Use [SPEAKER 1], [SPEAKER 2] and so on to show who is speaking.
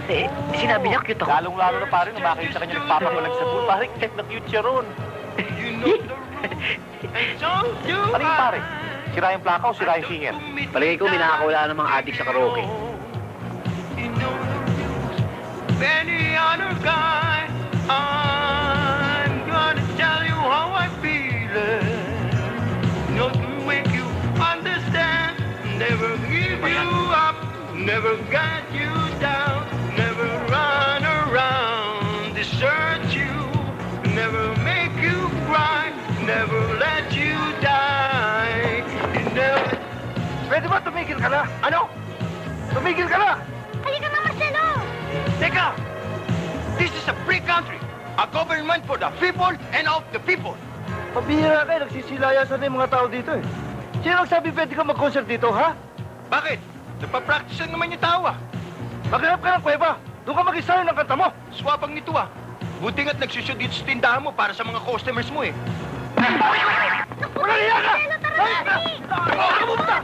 [SPEAKER 1] Sinabi niya cute ako.
[SPEAKER 2] Lalong-lalo na pare, nung makita kanya nagpapakulag sa pool, pare, check na cute siya ron. Ano yung pare? Sira yung plaka o sira yung singer?
[SPEAKER 1] Palagay ko, minakakawala ng mga adik sa karaoke.
[SPEAKER 3] Any other guy, I'm gonna tell you how I feel. Not to make you understand. Never give you up, never get you down, never run around, desert you, never make you cry, never let you die. Never...
[SPEAKER 2] Pwede ba tumigil ka na? Ano? Tumigil ka na!
[SPEAKER 4] Halika na, Marcelo!
[SPEAKER 3] Teka! This is a free country. A government for the people and of the people.
[SPEAKER 2] Pabihira kayo, nagsisilayasan na yung mga tao dito eh. Sino nagsabi pwede ka mag-concert dito, ha?
[SPEAKER 3] Bakit? Nagpa-practice lang naman yung tao ah.
[SPEAKER 2] Maghanap ka ng kuweba. Doon ka mag-isayo ng kanta mo.
[SPEAKER 3] Swabang nito ah. Buti nga't nagsushoot dito sa tindahan mo para sa mga customers mo eh.
[SPEAKER 2] Wala niya ka!
[SPEAKER 4] Marcelo, tara na!
[SPEAKER 2] Kamusta?